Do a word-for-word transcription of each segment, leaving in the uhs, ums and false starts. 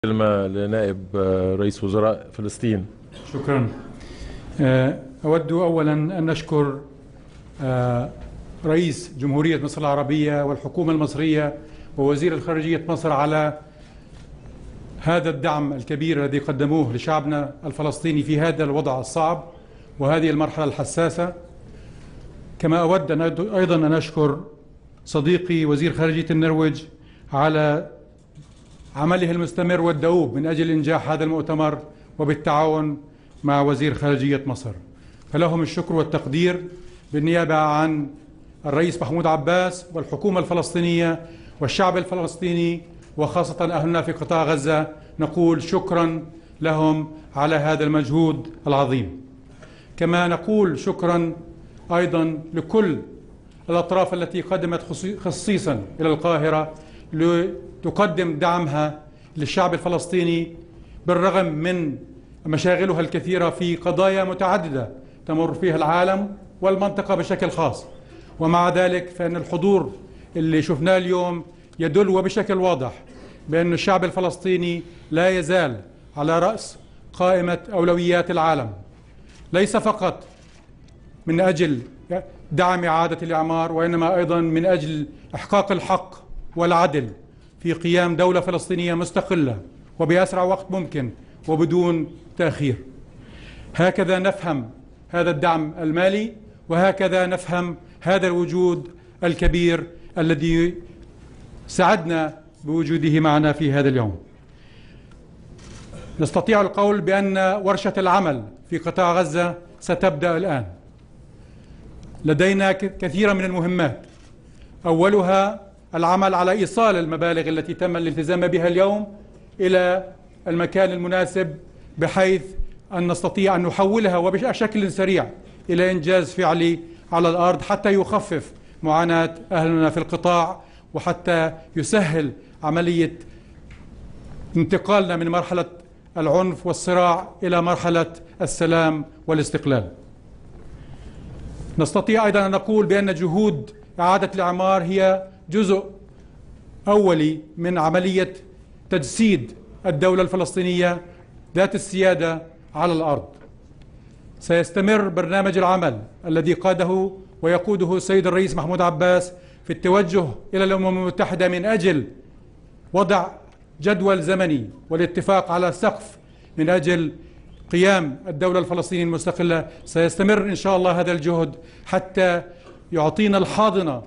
كلمة لنائب رئيس وزراء فلسطين. شكرا. أود أولا أن نشكر رئيس جمهورية مصر العربية والحكومة المصرية ووزير الخارجية مصر على هذا الدعم الكبير الذي قدموه لشعبنا الفلسطيني في هذا الوضع الصعب وهذه المرحلة الحساسة. كما أود أن أيضا أن أشكر صديقي وزير خارجية النرويج على عمله المستمر والدؤوب من أجل إنجاح هذا المؤتمر وبالتعاون مع وزير خارجية مصر، فلهم الشكر والتقدير بالنيابة عن الرئيس محمود عباس والحكومة الفلسطينية والشعب الفلسطيني وخاصة أهلنا في قطاع غزة. نقول شكرا لهم على هذا المجهود العظيم. كما نقول شكرا أيضا لكل الأطراف التي قدمت خصيصا إلى القاهرة لتقدم دعمها للشعب الفلسطيني بالرغم من مشاغلها الكثيرة في قضايا متعددة تمر فيها العالم والمنطقة بشكل خاص. ومع ذلك فإن الحضور اللي شفناه اليوم يدل وبشكل واضح بأن الشعب الفلسطيني لا يزال على رأس قائمة أولويات العالم، ليس فقط من أجل دعم إعادة الإعمار وإنما أيضا من أجل إحقاق الحق والعدل في قيام دولة فلسطينية مستقلة وبأسرع وقت ممكن وبدون تأخير. هكذا نفهم هذا الدعم المالي وهكذا نفهم هذا الوجود الكبير الذي سعدنا بوجوده معنا في هذا اليوم. نستطيع القول بأن ورشة العمل في قطاع غزة ستبدأ الآن. لدينا كثير من المهمات، أولها العمل على إيصال المبالغ التي تم الالتزام بها اليوم إلى المكان المناسب بحيث أن نستطيع أن نحولها وبشكل سريع إلى إنجاز فعلي على الأرض حتى يخفف معاناة أهلنا في القطاع وحتى يسهل عملية انتقالنا من مرحلة العنف والصراع إلى مرحلة السلام والاستقلال. نستطيع أيضا أن نقول بأن جهود إعادة الإعمار هي جزء أولي من عملية تجسيد الدولة الفلسطينية ذات السيادة على الأرض. سيستمر برنامج العمل الذي قاده ويقوده السيد الرئيس محمود عباس في التوجه إلى الأمم المتحدة من أجل وضع جدول زمني والاتفاق على سقف من أجل قيام الدولة الفلسطينية المستقلة. سيستمر إن شاء الله هذا الجهد حتى يعطينا الحاضنة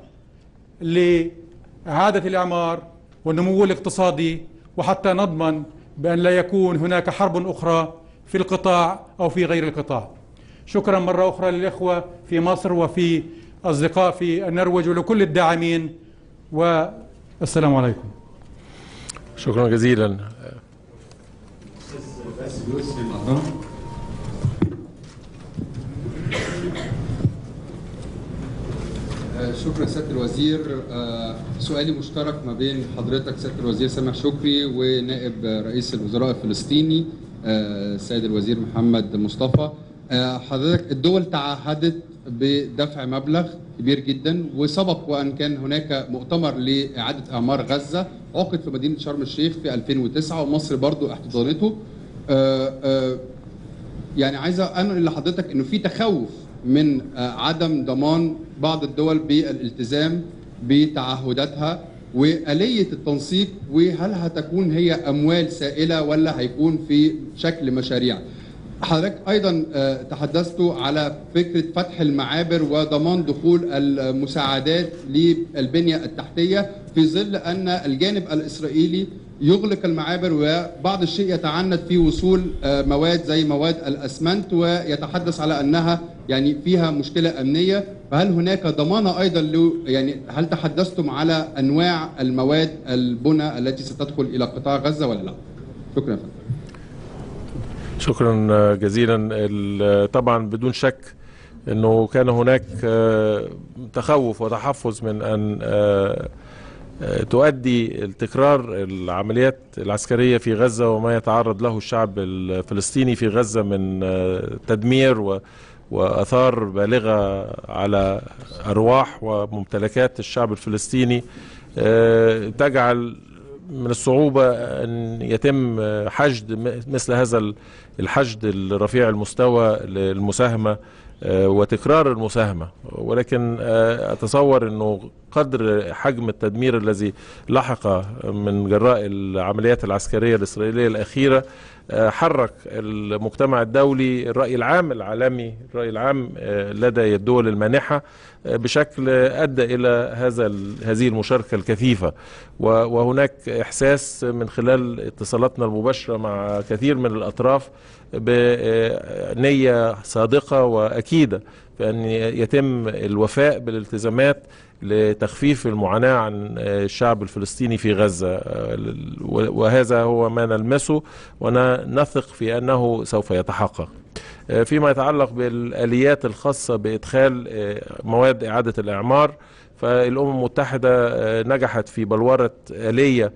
لإعادة الإعمار والنمو الاقتصادي وحتى نضمن بأن لا يكون هناك حرب أخرى في القطاع أو في غير القطاع. شكرا مرة أخرى للإخوة في مصر وفي أصدقاء في النرويج ولكل الداعمين والسلام عليكم. شكرا جزيلا. شكرا سيادة الوزير. سؤالي مشترك ما بين حضرتك سيادة الوزير سامح شكري ونائب رئيس الوزراء الفلسطيني السيد الوزير محمد مصطفى. حضرتك الدول تعهدت بدفع مبلغ كبير جدا وسبق وأن كان هناك مؤتمر لإعادة إعمار غزة عقد في مدينة شرم الشيخ في ألفين وتسعة ومصر برضو احتضنته. يعني عايزة أنقل لحضرتك أنه في تخوف من عدم ضمان بعض الدول بالالتزام بتعهداتها وآلية التنسيق، وهل هتكون هي أموال سائلة ولا هيكون في شكل مشاريع. حضرتك أيضا تحدثت على فكرة فتح المعابر وضمان دخول المساعدات للبنية التحتية في ظل أن الجانب الإسرائيلي يغلق المعابر وبعض الشيء يتعنت في وصول مواد زي مواد الأسمنت ويتحدث على أنها يعني فيها مشكلة أمنية. فهل هناك ضمانة أيضا له، يعني هل تحدثتم على أنواع المواد البناء التي ستدخل إلى قطاع غزة ولا لا؟ شكرا فندم. شكرا جزيلا. طبعا بدون شك أنه كان هناك تخوف وتحفظ من أن تؤدي التكرار العمليات العسكرية في غزة وما يتعرض له الشعب الفلسطيني في غزة من تدمير وآثار بالغة على أرواح وممتلكات الشعب الفلسطيني تجعل من الصعوبة أن يتم حشد مثل هذا الحشد الرفيع المستوى للمساهمة وتكرار المساهمة، ولكن أتصور أنه قدر حجم التدمير الذي لحق من جراء العمليات العسكرية الإسرائيلية الأخيرة حرك المجتمع الدولي، الرأي العام العالمي، الرأي العام لدى الدول المانحة بشكل أدى إلى هذا هذه المشاركة الكثيفة. وهناك إحساس من خلال اتصالاتنا المباشرة مع كثير من الأطراف بنية صادقة وأكيدة بأن يتم الوفاء بالالتزامات لتخفيف المعاناة عن الشعب الفلسطيني في غزة، وهذا هو ما نلمسه ونثق في أنه سوف يتحقق. فيما يتعلق بالآليات الخاصة بإدخال مواد إعادة الإعمار، فالأمم المتحدة نجحت في بلورة آلية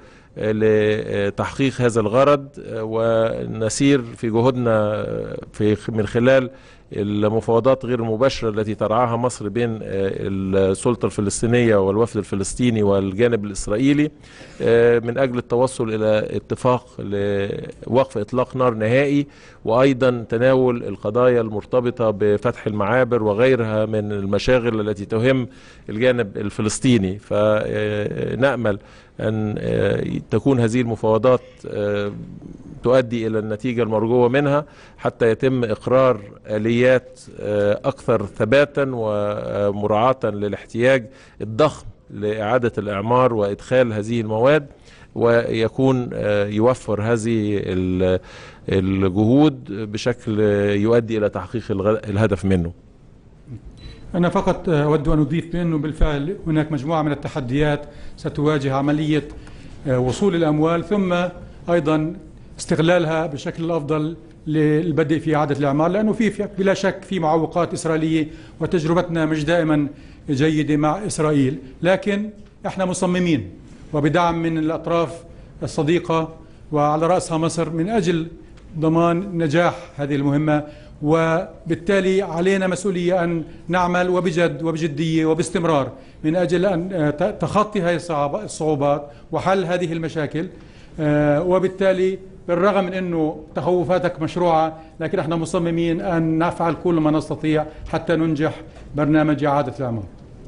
لتحقيق هذا الغرض، ونسير في جهودنا في من خلال المفاوضات غير المباشرة التي ترعاها مصر بين السلطة الفلسطينية والوفد الفلسطيني والجانب الإسرائيلي من أجل التوصل إلى اتفاق لوقف إطلاق نار نهائي، وأيضا تناول القضايا المرتبطة بفتح المعابر وغيرها من المشاغل التي تهم الجانب الفلسطيني. فنأمل أن تكون هذه المفاوضات تؤدي إلى النتيجة المرجوة منها حتى يتم إقرار آليات أكثر ثباتا ومراعاة للاحتياج الضخم لإعادة الإعمار وإدخال هذه المواد، ويكون يوفر هذه الجهود بشكل يؤدي إلى تحقيق الهدف منه. أنا فقط أود أن أضيف بأنه بالفعل هناك مجموعة من التحديات ستواجه عملية وصول الأموال، ثم أيضا استغلالها بشكل الأفضل للبدء في إعادة الإعمار، لأنه في بلا شك في معوقات إسرائيلية وتجربتنا مش دائما جيدة مع إسرائيل، لكن احنا مصممين وبدعم من الأطراف الصديقة وعلى رأسها مصر من أجل ضمان نجاح هذه المهمة. وبالتالي علينا مسؤولية أن نعمل وبجد وبجدية وباستمرار من أجل أن تخطي هذه الصعوبات وحل هذه المشاكل. وبالتالي بالرغم من أنه تخوفاتك مشروعة، لكن احنا مصممين أن نفعل كل ما نستطيع حتى ننجح برنامج إعادة الإعمار.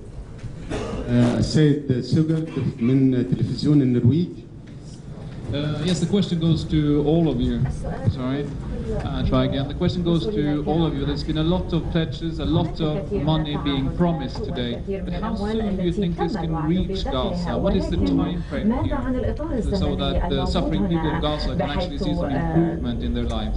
السيد سوغر من تلفزيون النرويج. Uh, yes, the question goes to all of you. Sorry, uh, try again. The question goes to all of you. There's been a lot of pledges, a lot of money being promised today. But how soon do you think this can reach Gaza? What is the time frame here so that the suffering people of Gaza can actually see some improvement in their lives?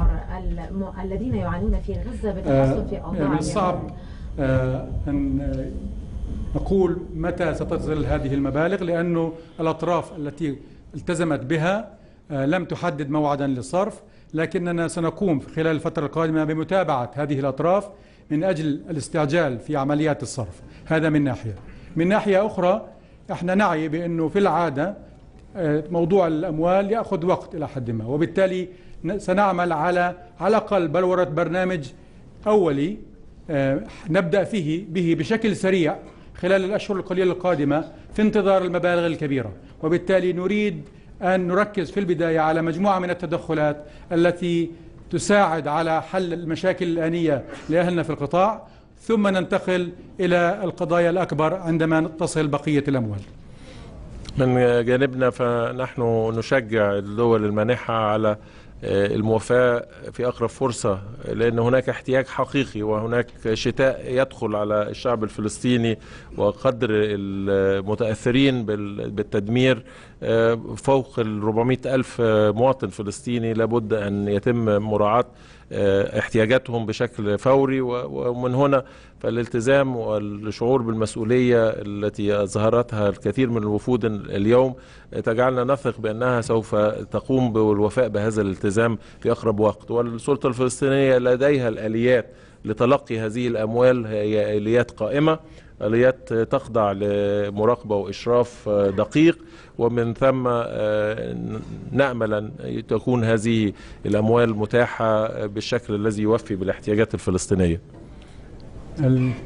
من الصعب أن نقول متى ستصل هذه المبالغ، لأنه الأطراف التي التزمت بها لم تحدد موعدا للصرف، لكننا سنقوم خلال الفترة القادمة بمتابعة هذه الأطراف من أجل الاستعجال في عمليات الصرف. هذا من ناحية. من ناحية أخرى احنا نعي بأنه في العادة موضوع الأموال يأخذ وقت إلى حد ما، وبالتالي سنعمل على على الأقل بلورة برنامج أولي نبدأ فيه به بشكل سريع خلال الأشهر القليلة القادمة في انتظار المبالغ الكبيرة. وبالتالي نريد أن نركز في البداية على مجموعة من التدخلات التي تساعد على حل المشاكل الآنية لأهلنا في القطاع، ثم ننتقل إلى القضايا الأكبر عندما تصل بقية الأموال. من جانبنا فنحن نشجع الدول المانحة على الموافاة في أقرب فرصة، لأن هناك احتياج حقيقي وهناك شتاء يدخل على الشعب الفلسطيني، وقدر المتأثرين بالتدمير فوق ال أربعمائة ألف مواطن فلسطيني لابد أن يتم مراعاة احتياجاتهم بشكل فوري. ومن هنا فالالتزام والشعور بالمسؤولية التي أظهرتها الكثير من الوفود اليوم تجعلنا نثق بأنها سوف تقوم بالوفاء بهذا الالتزام في أقرب وقت. والسلطة الفلسطينية لديها الآليات لتلقي هذه الأموال، هي آليات قائمة، آليات تخضع لمراقبة وإشراف دقيق، ومن ثم نأمل أن تكون هذه الأموال متاحة بالشكل الذي يوفي بالاحتياجات الفلسطينية.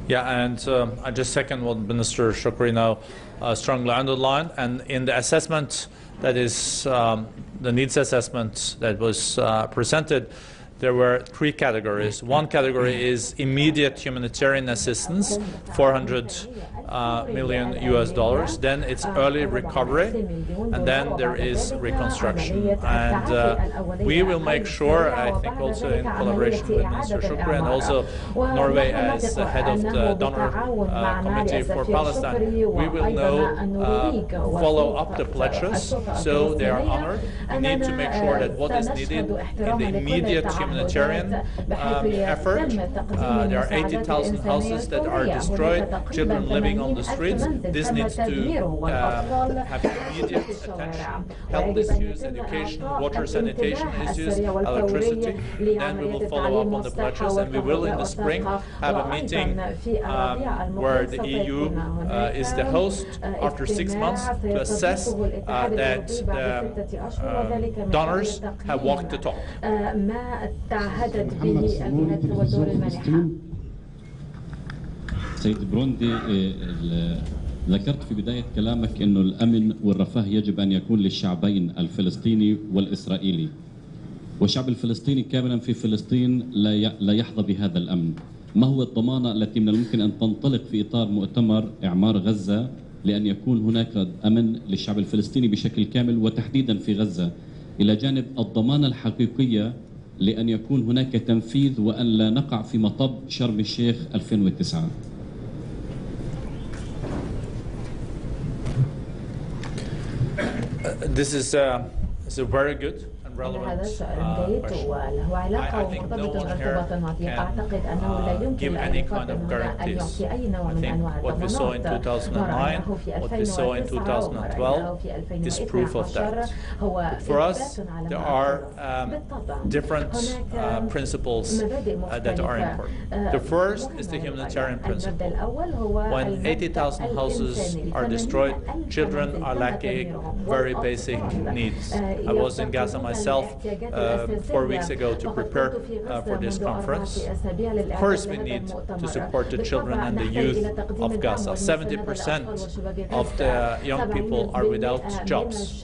Yeah, and um, I just second what Minister Shukri now uh, strongly underlined. And in the assessment that is um, the needs assessment that was uh, presented, there were three categories. One category is immediate humanitarian assistance, four hundred uh, million U S dollars. Then it's early recovery, and then there is reconstruction. And uh, we will make sure, I think also in collaboration with Minister Shukri and also Norway as the head of the donor uh, committee for Palestine, we will know, uh, follow up the pledges so they are honored. We need to make sure that what is needed in the immediate humanitarian um, effort, uh, there are eighty thousand houses that are destroyed, children living on the streets. This needs to uh, have immediate attention. Health issues, education, water sanitation issues, electricity. Then we will follow up on the pledges, and we will in the spring have a meeting um, where the E U uh, is the host after six months to assess uh, that the uh, donors have walked the talk. سيد بروندي، ذكرت في بداية كلامك أنه الأمن والرفاه يجب أن يكون للشعبين الفلسطيني والإسرائيلي، والشعب الفلسطيني كاملا في فلسطين لا يحظى بهذا الأمن. ما هو الضمانة التي من الممكن أن تنطلق في إطار مؤتمر إعمار غزة لأن يكون هناك أمن للشعب الفلسطيني بشكل كامل وتحديدا في غزة، إلى جانب الضمانة الحقيقية لأن يكون هناك تنفيذ وأن لا نقع في مطب شرم الشيخ ألفين وتسعة؟ This is uh, is a very good and relevant uh, question. I, I think no one here can uh, give any kind of guarantees. I think what we saw in two thousand nine, what we saw in two thousand twelve is proof of that. But for us, there are um, different uh, principles uh, that are important. The first is the humanitarian principle. When eighty thousand houses are destroyed, children are lacking very basic needs. I was in Gaza myself uh, four weeks ago to prepare uh, for this conference. Of course, we need to support the children and the youth of Gaza. seventy percent of the young people are without jobs.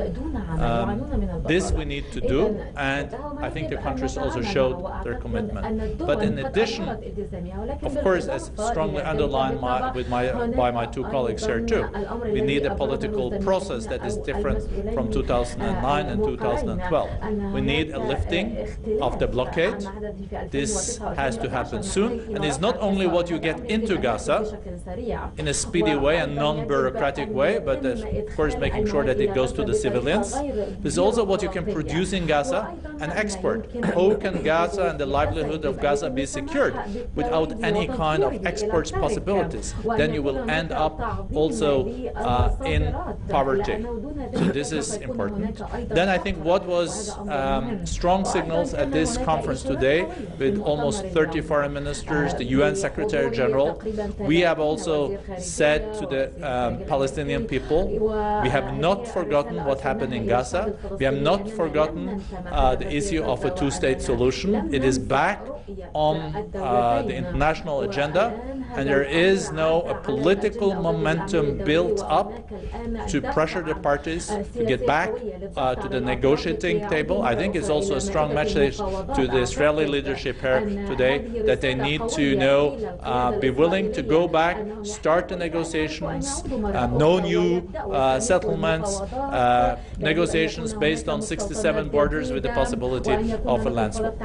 Um, this we need to do, and I think the countries also showed their commitment. But in addition, of course, as strongly underlined my, with my, by my two colleagues here too, we need a political process that is different from two thousand nine and two thousand twelve. We need a lifting of the blockade. This has to happen soon, and it's not only what you get into Gaza in a speedy way and non-bureaucratic way, but of course making sure that it goes to the civilians. This is also what you can produce in Gaza and export. How can Gaza and the livelihood of Gaza be secured without any kind of export possibilities? Then you will end up also uh, in poverty. So this is important. Then I think what was um, strong signals at this conference today, with almost thirty foreign ministers, the U N Secretary General, we have also said to the um, Palestinian people, we have not forgotten what happened in Gaza. We have not forgotten uh, the issue of a two-state solution. It is back on uh, the international agenda, and there is now a political momentum built up to pressure the parties to get back uh, to the negotiating table. I think it's also a strong message to the Israeli leadership here today that they need to you know, uh, be willing to go back, start the negotiations, uh, no new uh, settlements, uh, negotiations based on sixty-seven borders with the possibility of a land swap.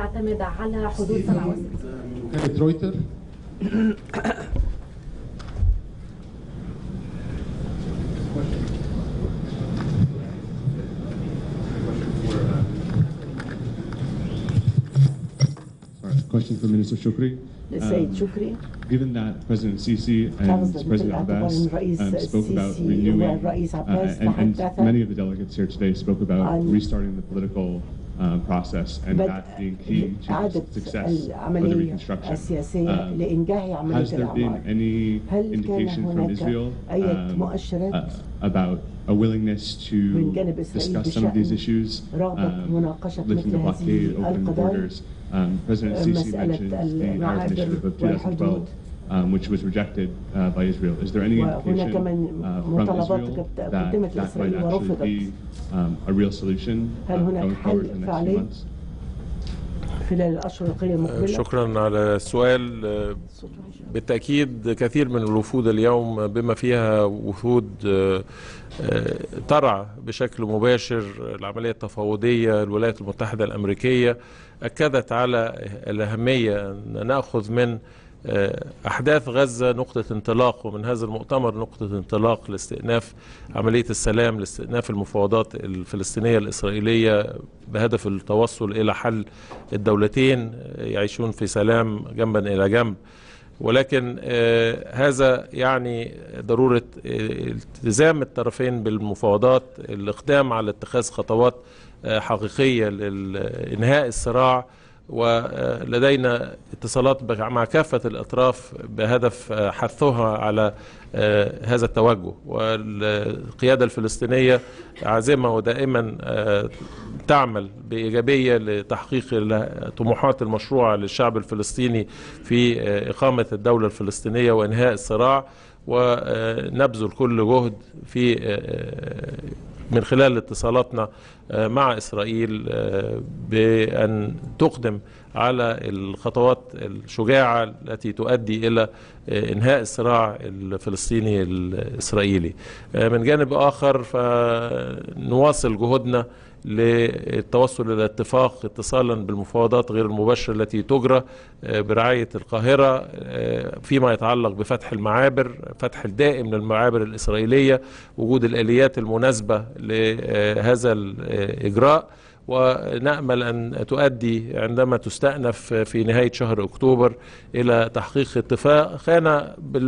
Question for Minister Shukri. Um, given that President Sisi and President Abbas um, spoke about renewing, uh, and, and many of the delegates here today spoke about restarting the political uh, process and that being key to the success of the reconstruction. Um, has there been any indication from Israel um, uh, about a willingness to discuss some of these issues, um, lifting the blockade, opening the borders? Um, President Sisi mentioned the Arab Initiative of two thousand twelve, Um, which was rejected uh, by Israel. Is there any indication uh, from Israel that that might actually be um, a real solution uh, going forward in the next few months? شكرا على السؤال. بالتأكيد كثير من الوفود اليوم بما فيها وفود ترعى بشكل مباشر العملية التفاوضية الولايات المتحدة الأمريكية أكدت على الأهمية أن نأخذ من أحداث غزة نقطة انطلاق، ومن هذا المؤتمر نقطة انطلاق لاستئناف عملية السلام، لاستئناف المفاوضات الفلسطينية الإسرائيلية بهدف التوصل إلى حل الدولتين يعيشون في سلام جنبا إلى جنب. ولكن آه هذا يعني ضرورة التزام الطرفين بالمفاوضات، الإقدام على اتخاذ خطوات آه حقيقية لإنهاء الصراع، ولدينا اتصالات مع كافة الأطراف بهدف حثها على هذا التوجه. والقيادة الفلسطينية عازمة ودائما تعمل بإيجابية لتحقيق الطموحات المشروعة للشعب الفلسطيني في إقامة الدولة الفلسطينية وإنهاء الصراع، ونبذل كل جهد في من خلال اتصالاتنا مع إسرائيل بأن تقدم على الخطوات الشجاعة التي تؤدي إلى إنهاء الصراع الفلسطيني الإسرائيلي. من جانب آخر فنواصل جهودنا للتوصل إلى اتفاق اتصالا بالمفاوضات غير المباشرة التي تجرى برعاية القاهرة فيما يتعلق بفتح المعابر، فتح الدائم للمعابر الإسرائيلية، وجود الآليات المناسبة لهذا الإجراء، ونأمل أن تؤدي عندما تستأنف في نهاية شهر أكتوبر إلى تحقيق اتفاق كان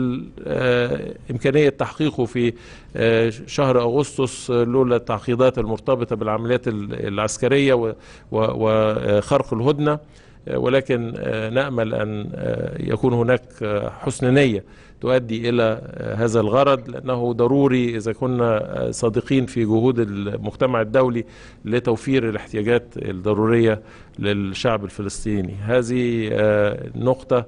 بالإمكانية تحقيقه في شهر أغسطس لولا التعقيدات المرتبطة بالعمليات العسكرية وخرق الهدنة، ولكن نأمل أن يكون هناك حسن نية تؤدي إلى هذا الغرض، لأنه ضروري إذا كنا صادقين في جهود المجتمع الدولي لتوفير الاحتياجات الضرورية للشعب الفلسطيني. هذه النقطة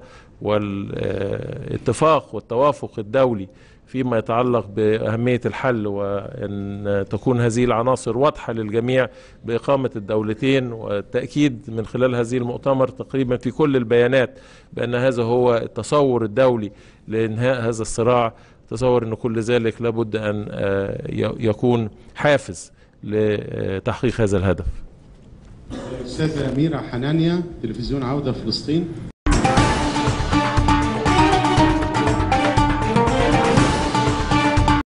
والاتفاق والتوافق الدولي فيما يتعلق بأهمية الحل، وأن تكون هذه العناصر واضحة للجميع بإقامة الدولتين، والتأكيد من خلال هذه المؤتمر تقريبا في كل البيانات بأن هذا هو التصور الدولي لإنهاء هذا الصراع. تصور أن كل ذلك لابد أن يكون حافز لتحقيق هذا الهدف. أستاذة ميرا حنانيا، تلفزيون عودة فلسطين.